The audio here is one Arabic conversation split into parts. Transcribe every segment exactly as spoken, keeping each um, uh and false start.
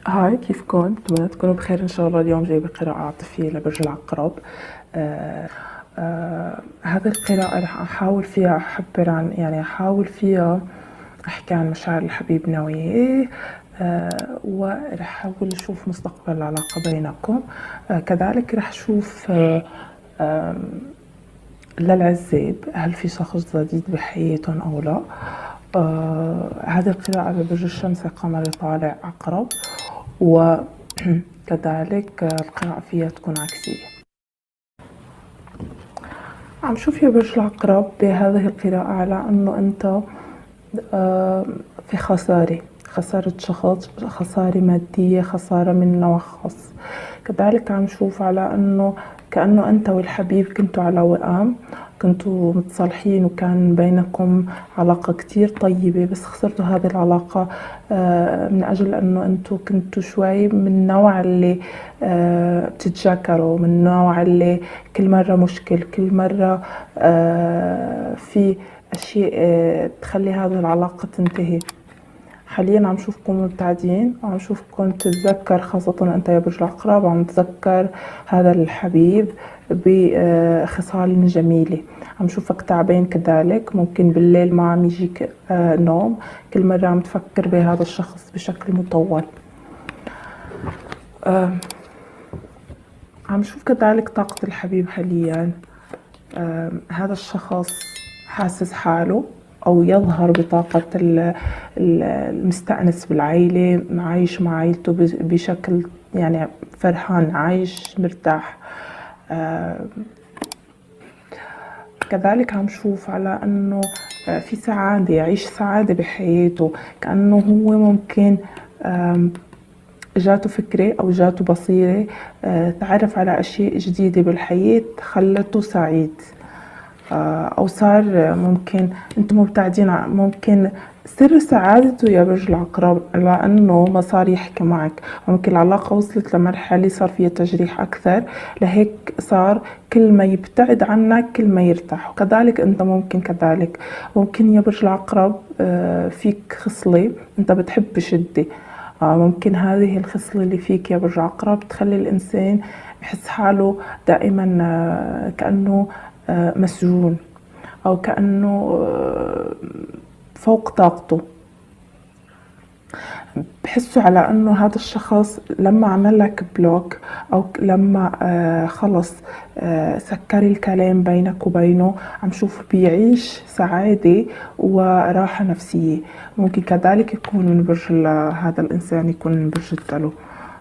هاي، كيفكن؟ بتمنى تكونوا بخير ان شاء الله. اليوم جايبة قراءة عاطفية لبرج العقرب. آه آه هذه القراءة رح احاول فيها احبر عن يعني احاول فيها احكي عن مشاعر الحبيب نوعية. آه ورح احاول اشوف مستقبل العلاقة بينكم. آه كذلك رح اشوف آه آه للعزاب، هل في شخص جديد بحياتهم او لا. آه هذه القراءة ببرج الشمس، قمر طالع عقرب، وكذلك القراءة فيها تكون عكسية. عم شوف يا برج العقرب بهذه القراءة على انه انت آه في خسارة خسارة شخص، خسارة مادية، خسارة من نوع خاص. كذلك عم شوف على انه كأنه انت والحبيب كنتوا على وئام، كنتوا متصالحين وكان بينكم علاقة كتير طيبة، بس خسرتوا هذه العلاقة آه من اجل انه انتوا كنتوا شوي من النوع اللي آه بتتشاكروا، من النوع اللي كل مرة مشكل، كل مرة آه في اشياء آه تخلي هذه العلاقة تنتهي. حاليا عم شوفكم مبتعدين، وعم شوفكم تتذكر، خاصة انت يا برج العقرب عم تذكر هذا الحبيب بخصال جميلة. عم شوفك تعبان كذلك، ممكن بالليل ما عم يجيك نوم، كل مرة عم تفكر بهذا الشخص بشكل مطول. عم شوف كذلك طاقة الحبيب حاليا. هذا الشخص حاسس حاله او يظهر بطاقة المستأنس بالعيلة، عايش مع عيلته بشكل يعني فرحان، عايش مرتاح. آه كذلك عم شوف على انه في سعادة، يعيش سعادة بحياته، كأنه هو ممكن جاته فكرة او جاته بصيرة، آه تعرف على اشياء جديدة بالحياة خلته سعيد. او صار ممكن انتم مبتعدين، ممكن سر سعادته يا برج العقرب لانه ما صار يحكي معك، ممكن العلاقه وصلت لمرحله صار فيها تجريح اكثر، لهيك صار كل ما يبتعد عنك كل ما يرتاح. وكذلك انت ممكن كذلك ممكن يا برج العقرب فيك خصله انت بتحب بشده، ممكن هذه الخصله اللي فيك يا برج العقرب تخلي الانسان يحس حاله دائما كانه مسجون، او كأنه فوق طاقته. بحسوا على انه هذا الشخص لما عمل لك بلوك او لما خلص سكر الكلام بينك وبينه، عم شوف بيعيش سعادة وراحة نفسية. ممكن كذلك يكون من برج هذا الانسان، يكون من برج الدلو.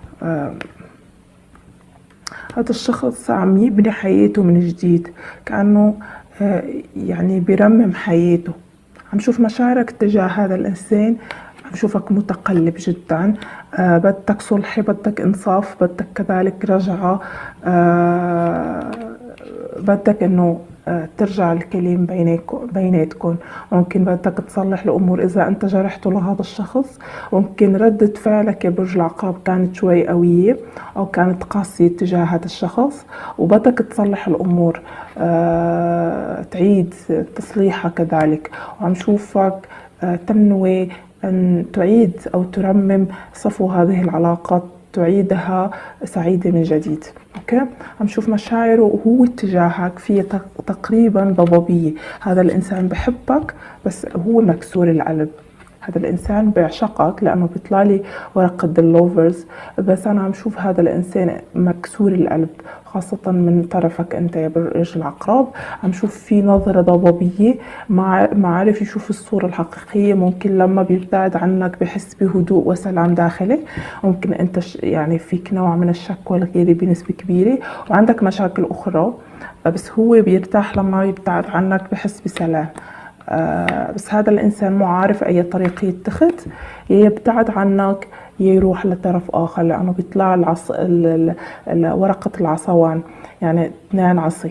هذا الشخص عم يبني حياته من جديد، كأنه يعني بيرمم حياته. عم شوف مشاعرك تجاه هذا الإنسان، عم شوفك متقلب جدا، آه بدك صلح، بدك إنصاف، بدك كذلك رجعة، آه بدك إنه آه ترجع الكلام بينكم بيناتكم. ممكن بدك تصلح الأمور إذا أنت جرحته لهذا الشخص. ممكن ردة فعلك يا برج العقرب كانت شوي قوية أو كانت قاسية تجاه هذا الشخص، وبدك تصلح الأمور، آه تعيد تصليحها كذلك. وعم شوفك آه تنوي أن تعيد أو ترمم صفو هذه العلاقات، تعيدها سعيدة من جديد. أوكي، عم شوف مشاعره وهو اتجاهك فيها تقريبا ضبابية. هذا الإنسان بحبك بس هو مكسور القلب، هذا الإنسان بيعشقك لأنه بيطلع لي ورقة اللوفرز، بس أنا عم شوف هذا الإنسان مكسور القلب، خاصة من طرفك أنت يا برج العقرب. عم شوف في نظرة ضبابية، ما عارف يشوف الصورة الحقيقية. ممكن لما بيبتعد عنك بحس بهدوء وسلام داخلي. ممكن أنت يعني فيك نوع من الشك والغيرة بنسبة كبيرة، وعندك مشاكل أخرى، بس هو بيرتاح لما يبتعد عنك، بحس بسلام. آه بس هذا الإنسان مو عارف أي طريق يتخذ، يبتعد عنك يروح لطرف آخر، لأنه بيطلع العص... ال... ال... ورقة العصوان، يعني اثنين عصي.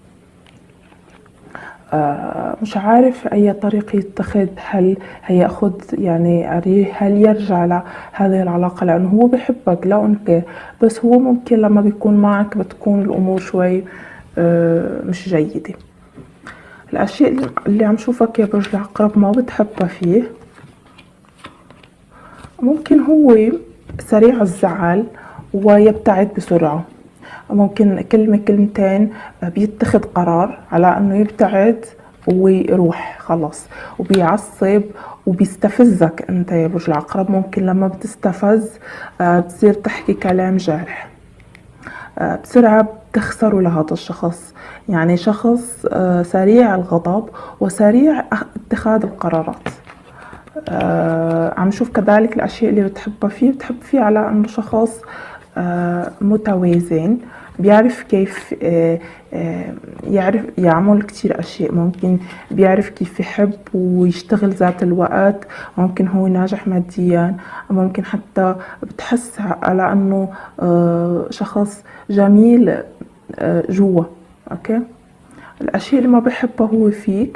آه مش عارف أي طريق يتخذ، هل هيأخذ يعني هل يرجع لهذه العلاقة لأنه هو بحبك لا أنكر، بس هو ممكن لما بيكون معك بتكون الأمور شوي آه مش جيدة. الأشياء اللي عم شوفك يا برج العقرب ما بتحبها فيه، ممكن هو سريع الزعل ويبتعد بسرعة. ممكن كلمة كلمتين بيتخذ قرار على انه يبتعد ويروح خلاص، وبيعصب وبيستفزك انت يا برج العقرب. ممكن لما بتستفز بتصير تحكي كلام جارح، بسرعة بتخسروا لهذا الشخص. يعني شخص سريع الغضب وسريع اتخاذ القرارات. آه عم شوف كذلك الأشياء اللي بتحبها فيه، بتحب فيه على أنه شخص آه متوازن، بيعرف كيف آه آه يعرف يعمل كتير أشياء. ممكن بيعرف كيف يحب ويشتغل ذات الوقت. ممكن هو ناجح ماديا، ممكن حتى بتحس على أنه آه شخص جميل آه جوا. أوكي، الأشياء اللي ما بحبها هو فيك،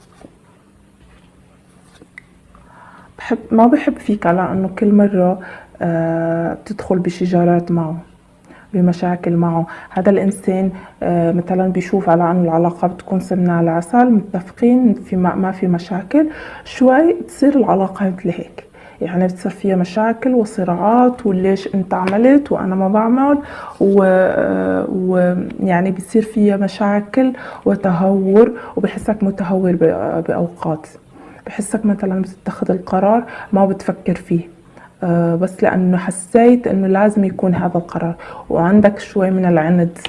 بحب ما بحب فيك على انه كل مرة آه بتدخل بشجارات معه، بمشاكل معه. هذا الانسان آه مثلا بيشوف على انه العلاقة بتكون سمنة على عسل، متفقين في ما, ما في مشاكل، شوي تصير العلاقة مثل هيك. يعني بتصير فيها مشاكل وصراعات، وليش انت عملت وانا ما بعمل، ويعني بيصير فيها مشاكل وتهور، وبحسك متهور باوقات. بحسك مثلا بتتخذ القرار ما بتفكر فيه، أه بس لأنه حسيت أنه لازم يكون هذا القرار، وعندك شوي من العند.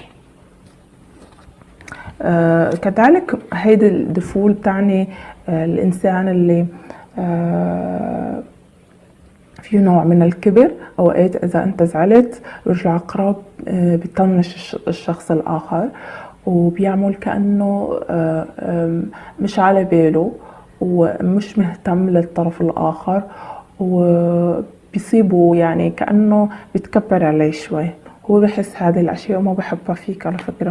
أه كذلك هيدا الدفول تعني أه الإنسان اللي أه في نوع من الكبر. أوقات إذا أنت زعلت برج العقرب أه بيطنش الشخص الآخر، وبيعمل كأنه أه مش على باله ومش مهتم للطرف الآخر، وبيصيبه يعني كأنه بيتكبر عليه شوي. هو بحس هذه الأشياء وما بحبها فيك على فكرة.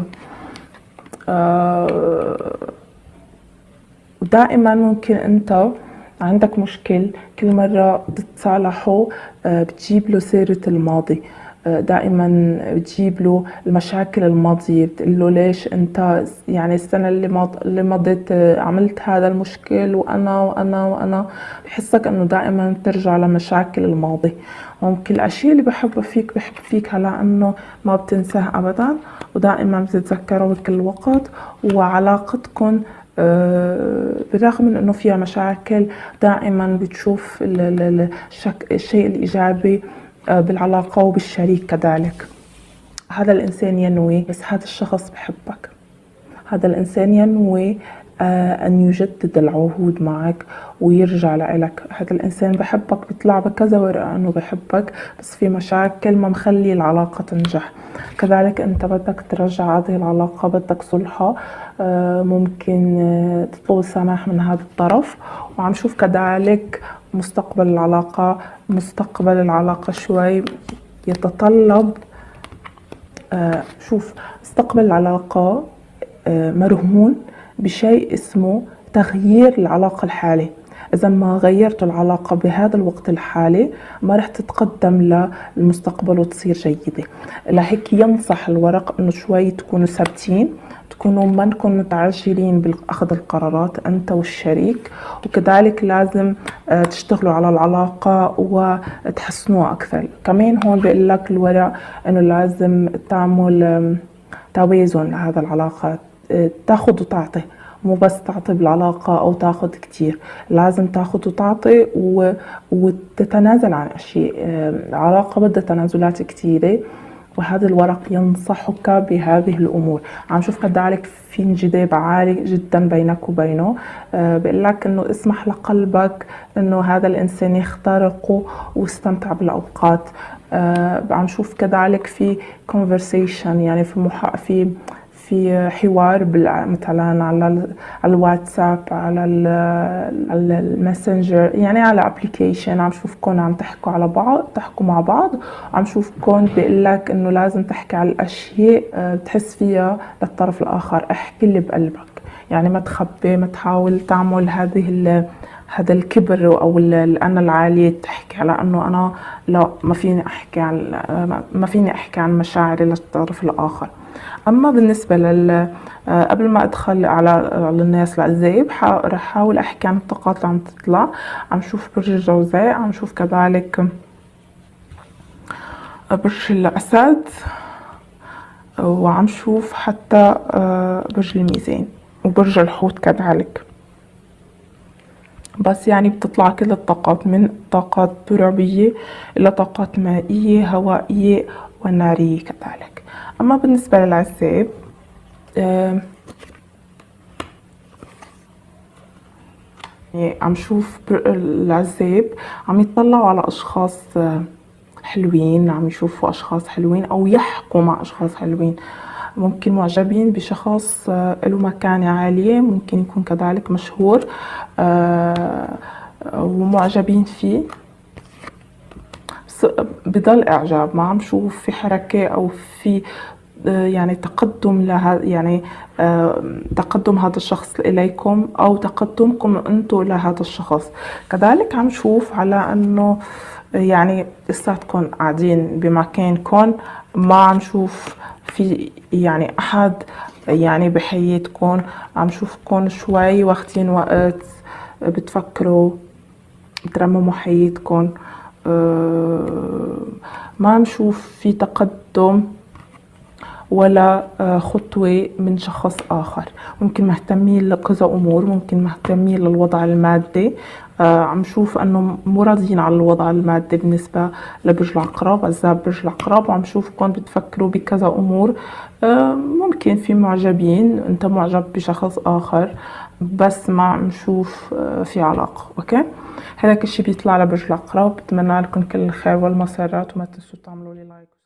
آه ودائما ممكن أنت عندك مشكل، كل مرة بتتصالحوا آه بتجيب له سيرة الماضي، دائما بتجيب له المشاكل الماضية، بتقول له ليش انت يعني السنة اللي مض... اللي مضت عملت هذا المشكل وانا وانا وانا. بحسك انه دائما بترجع لمشاكل الماضي. ممكن الاشياء اللي بحبها فيك، بحب فيك على انه ما بتنساه ابدا، ودائما بتتذكره بكل وقت. وعلاقتكم بالرغم من انه فيها مشاكل، دائما بتشوف الشيء الايجابي بالعلاقة وبالشريك كذلك. هذا الإنسان ينوي، بس هذا الشخص بحبك. هذا الإنسان ينوي أن يجدد العهود معك ويرجع لك. هذا الإنسان بحبك، بيطلع بكذا ورقة أنه بحبك، بس في مشاكل ما مخلي العلاقة تنجح. كذلك أنت بدك ترجع هذه العلاقة، بدك صلحها. ممكن تطلب السماح من هذا الطرف. وعم شوف كذلك مستقبل العلاقة. مستقبل العلاقة شوي يتطلب آه شوف مستقبل العلاقة آه مرهون بشيء اسمه تغيير العلاقة الحالي. إذا ما غيرت العلاقة بهذا الوقت الحالي ما رح تتقدم للمستقبل وتصير جيدة. لهيك ينصح الورق إنه شوي تكونوا ثابتين، تكونوا ما نكون متعجلين بأخذ القرارات أنت والشريك. وكذلك لازم تشتغلوا على العلاقة وتحسنوها أكثر. كمان هون بيقول لك الورق إنه لازم تعمل توازن لهذا العلاقة، تاخذ وتعطي، مو بس تعطي بالعلاقة أو تاخذ كتير. لازم تاخذ وتعطي و... وتتنازل عن أشياء. العلاقة بدها تنازلات كتيرة، وهذا الورق ينصحك بهذه الأمور. عم شوف كذلك في انجذاب عالي جدا بينك وبينه. أه بقول لك إنه اسمح لقلبك إنه هذا الإنسان يخترقه واستمتع بالأوقات. أه عم شوف كذلك في conversation، يعني في محا في في حوار مثلا على الواتساب، على الماسنجر، يعني على ابلكيشن. عم شوفكم عم تحكوا على بعض، تحكوا مع بعض. عم شوفكم بيقول لك انه لازم تحكي على الاشياء بتحس فيها للطرف الاخر. احكي اللي بقلبك، يعني ما تخبي، ما تحاول تعمل هذه هذا الكبر او الانا العاليه، تحكي على انه انا لا ما فيني احكي عن ما فيني احكي عن مشاعري للطرف الاخر. اما بالنسبه لل قبل ما ادخل على على الناس العزيب، رح احاول احكي عن الطاقات اللي عم تطلع. عم شوف برج الجوزاء، عم شوف كذلك برج الأسد، وعم شوف حتى برج الميزان وبرج الحوت كذلك. بس يعني بتطلع كل الطاقات، من طاقات ترابية إلى طاقات مائية هوائية ونارية كذلك. أما بالنسبة للعزاب، يعني عم شوف العزاب عم يطلعوا على أشخاص حلوين، عم يشوفوا أشخاص حلوين أو يحكوا مع أشخاص حلوين. ممكن معجبين بشخص له مكانة عالية، ممكن يكون كذلك مشهور ومعجبين فيه، بس بضل إعجاب، ما عم شوف في حركة أو في يعني تقدم لها، يعني تقدم هذا الشخص إليكم أو تقدمكم أنتم لهذا الشخص. كذلك عم شوف على أنه يعني لساتكم قاعدين بمكانكم، ما عم شوف في يعني أحد يعني بحياتكم. عم شوفكم شوي واخدين وقت بتفكروا بترمموا حياتكم، ما عم شوف في تقدم ولا خطوة من شخص آخر. ممكن مهتمين لكذا أمور، ممكن مهتمين للوضع المادي. عم شوف أنه مو راضيين على الوضع المادي بالنسبة لبرج العقرب، عزاب برج العقرب، وعم شوفكم بتفكروا بكذا أمور. ممكن في معجبين، أنت معجب بشخص آخر بس ما عم نشوف في علاقة. أوكي، هذاك الشي بيطلع لبرج العقرب. بتمنى لكم كل الخير والمسرات، وما تنسوا تعملوا لي لايك.